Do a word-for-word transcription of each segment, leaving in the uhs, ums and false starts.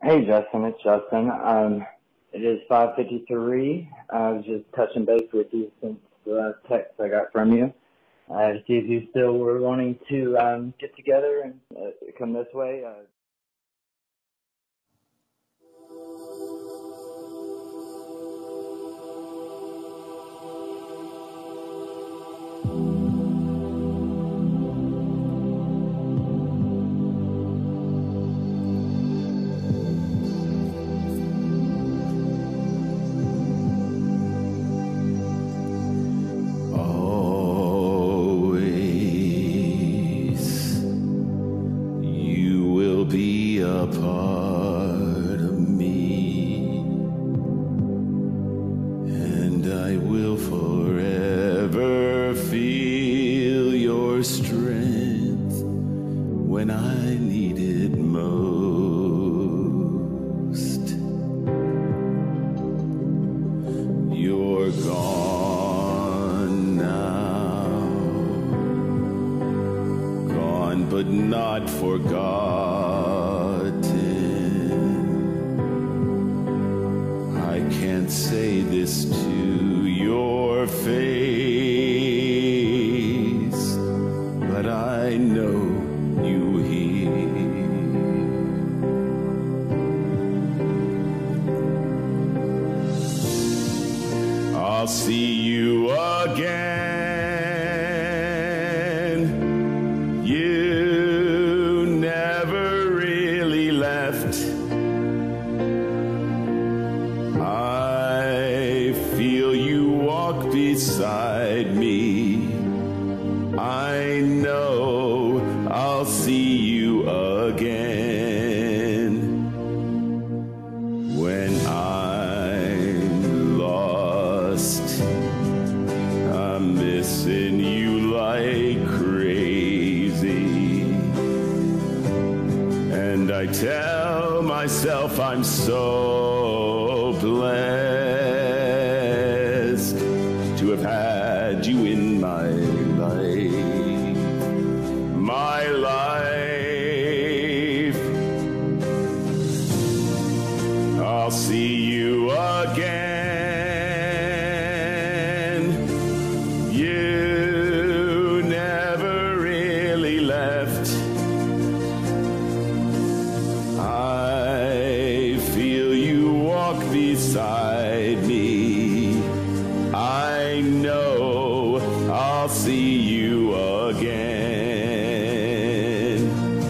Hey Justin, it's Justin. Um, it is five fifty-three. I was just touching base with you since the last text I got from you. Uh, to see if you still were wanting to um, get together and uh, come this way. Uh, Be a part of me, and I will forever feel your strength when I need it most. You're gone now, gone but not forgotten. Can't say this to your face, but I know you hear. I'll see you again. You never really left. Beside me, I know I'll see you again. When I'm lost, I'm missing you like crazy, and I tell myself I'm so blessed to have had you in my life, my life. I'll see you again. You never really left. I feel you walk beside me. I know I'll see you again.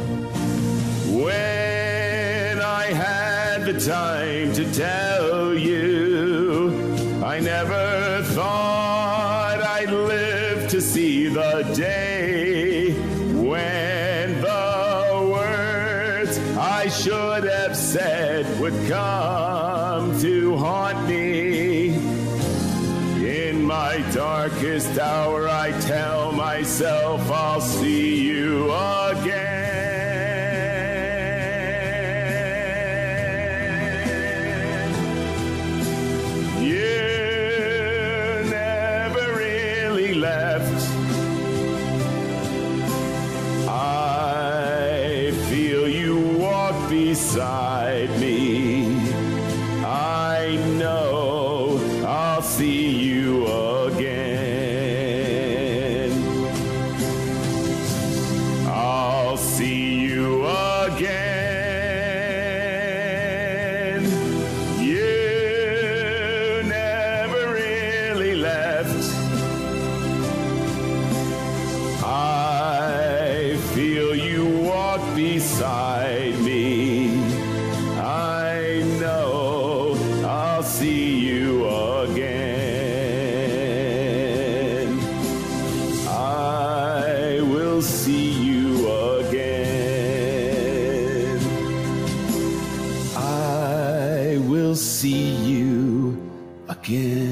When I had the time to tell you, I never thought I'd live to see the day when the words I should have said would come to haunt me. In my darkest hour, I tell myself I'll see you again. You never really left. I feel you walk beside me. I know I'll see you again. I'll see you again. You never really left. I feel you walk beside me. I know I'll see you again. I will see you again. I will see you again.